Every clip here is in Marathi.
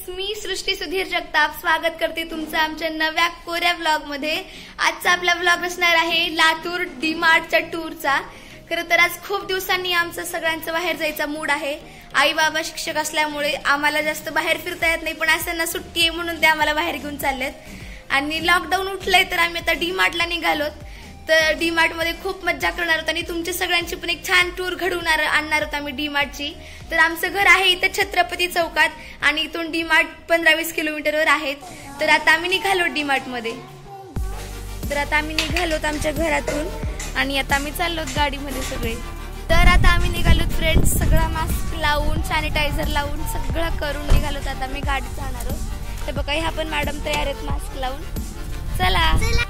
फ्रेंड्स, मी सृष्टी सुधीर जगताप स्वागत करते तुमचं आमच्या नव्या कोऱ्या व्लॉग मध्ये। आजचा आपला व्लॉग असणार आहे लातूर डी-मार्टच्या टूरचा। खरं तर आज खूप दिवसांनी आमचं सगळ्यांचं बाहेर जायचा मूड आहे। आई बाबा शिक्षक असल्यामुळे आम्हाला जास्त बाहेर फिरता येत नाही, पण असताना सुट्टी आहे म्हणून ते आम्हाला बाहेर घेऊन चाललेत। आणि लॉकडाऊन उठलंय तर आम्ही आता डी-मार्टला निघालोत। तर डी-मार्ट मध्ये खूप मज्जा करणार आहोत आणि तुमच्या सगळ्यांची पण एक छान टूर घडवून आणणार आहोत आम्ही डी-मार्टची। तर आमचं घर आहे इथे छत्रपती चौकात आणि इथून डी-मार्ट 15-20 किलोमीटरवर आहेत। तर आता आम्ही निघालो डी-मार्ट मध्ये। तर आता आम्ही निघालोत आमच्या घरातून आणि आता आम्ही चाललोत गाडीमध्ये सगळे। तर आता आम्ही निघालोत फ्रेंड्स, सगळा मास्क लावून सॅनिटायझर लावून सगळं करून निघालोत। आता आम्ही गाडीत जाणार आहोत। तर बघा ह्या पण मॅडम तयार आहेत मास्क लावून। चला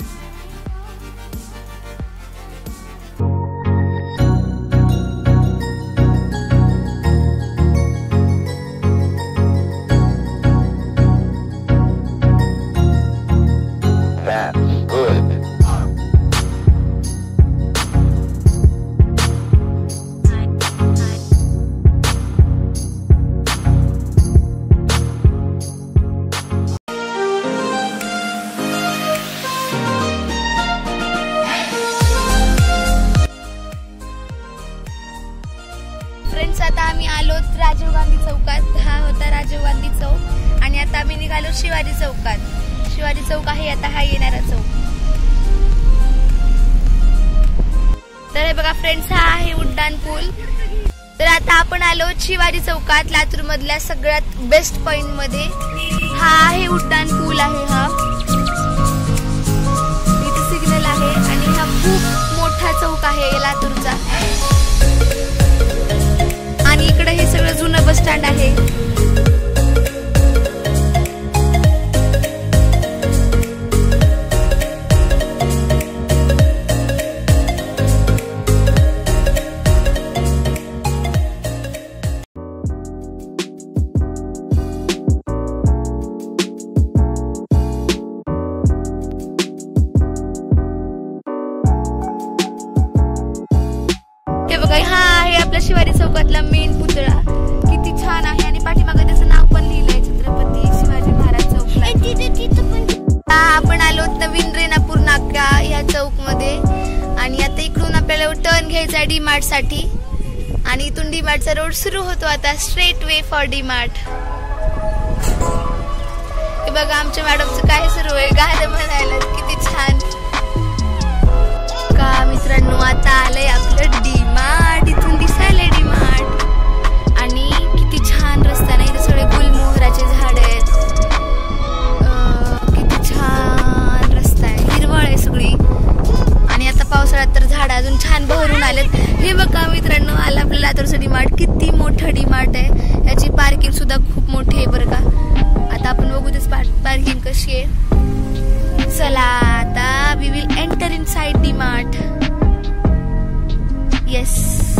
फ्रेंड्स, आता आम्ही आलोत राजीव गांधी चौकात। हा होता राजीव गांधी चौक आणि आता आम्ही निघालो शिवाजी चौकात। शिवाजी चौक आहे आता हा येणारा चौक। तर हे बघा फ्रेंड्स, हा आहे उड्डाण पूल। तर आता आपण आलो शिवाजी चौकात, लातूर मधल्या सगळ्यात बेस्ट पॉइंट मध्ये। हा आहे उड्डाण पूल आहे हा, इथे सिग्नल आहे आणि हा खूप मोठा चौक आहे लातूरचा। आणि इकडे हे सगळं जुनं बस स्टँड आहे। हे बघा, हा आहे आपल्या शिवाजी चौकातला मेन पुतळा। किती छान आहे आणि पाठीमागे त्याचं नाव पण लिहिलंय, छत्रपती शिवाजी महाराज चौकला। आपण आलो नवीन रेणापूर नाका या चौक मध्ये आणि आता इकडून आपल्याला टर्न घ्यायचा आहे डी-मार्ट साठी आणि इथून डी-मार्टचा रोड सुरू होतो आता, स्ट्रेट वे फॉर डी-मार्ट। हे बघा आमच्या मॅडमचं काय सुरू आहे, गाणं म्हणायला। किती छान का मित्रांनो, आता आलंय आपलं डी-मार्ट। इथून दिसायलंय डी-मार्ट आणि किती छान रस्ता नाही, सगळे गुलमोहराचे झाड आहेत। किती छान रस्ता आहे, हिरवळ आहे सगळी आणि आता पावसाळ्यात तर झाड अजून छान बहरून आलेत। हे बघा मित्रांनो, आलं आपलं लातूरचं डी-मार्ट। किती मोठं डी-मार्ट आहे, याची पार्किंग सुद्धा खूप मोठी आहे बरं का। आता आपण बघू तेच पार्किंग कशी आहे। चला आता we will enter inside DMart. Yes,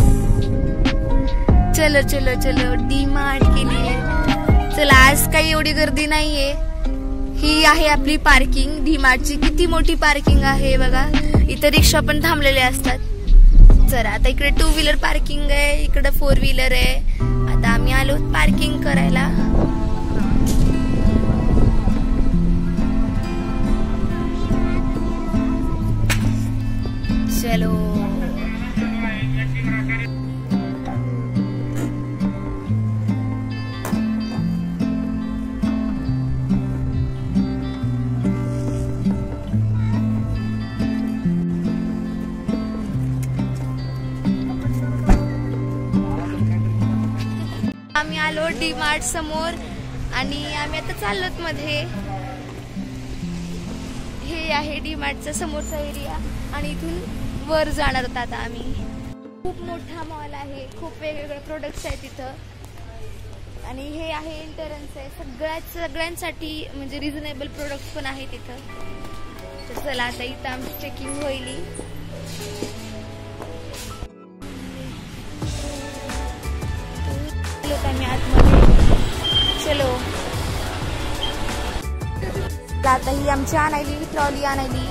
चलो चलो चलो डी-मार्ट के लिए। चला, आज काही एवढी गर्दी नाहीये। ही आहे आपली पार्किंग डी-मार्टची। किती मोठी पार्किंग आहे बघा, इथे रिक्षा पण थांबलेले असतात। चला आता इकडे 2 व्हीलर पार्किंग आहे, इकडे 4 व्हीलर आहे। आता आम्ही आलो पार्किंग करायला। चलो आम्ही आलो डी-मार्ट समोर आणि आम्ही आता चाललोत मध्ये। हे आहे डी-मार्टचा समोरचा एरिया आणि इथून वर जाणार होता आता आम्ही। खूप मोठा मॉल आहे, खूप वेगवेगळे प्रोडक्ट्स आहेत तिथं आणि हे आहे एंट्रन्स आहे। सगळ्यांसाठी म्हणजे रिझनेबल प्रोडक्ट्स पण आहेत तिथं। तर चला आता इथं आमची चेकिंग होईल। आम्ही आतमध्ये चलो। आता ही आमची आणायली ट्रॉली आणायली।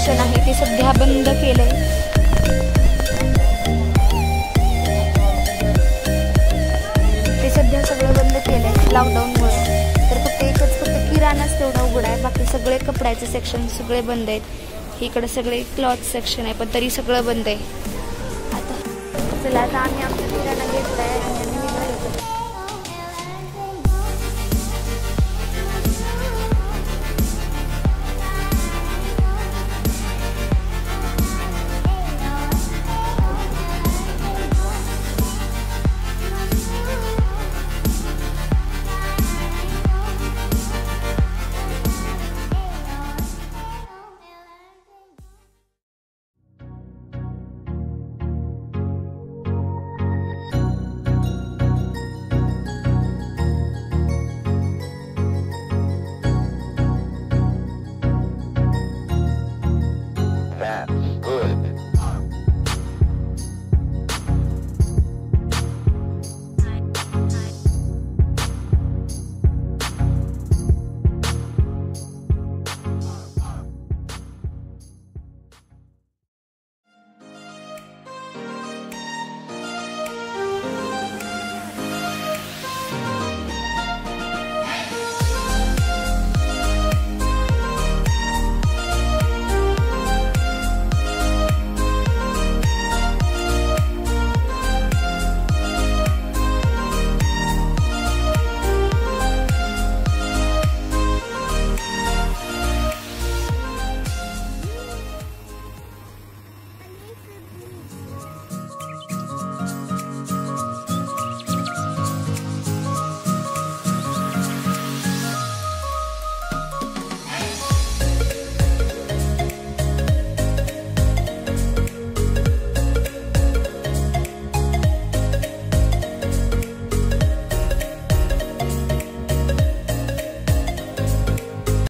सेक्शन आहे ते सध्या बंद केलंय. ते सध्या सगळं बंद केलंय लॉकडाऊनमुळे. तर फक्त किराणाच तेवढा उघडा आहे. बाकी सगळे कपड्याचे सेक्शन सगळे बंद आहेत. इकडे सगळे क्लॉथ सेक्शन आहे पण तरी सगळं बंद आहे. आता चला आता आम्ही आमचा किराणा घेतलाय.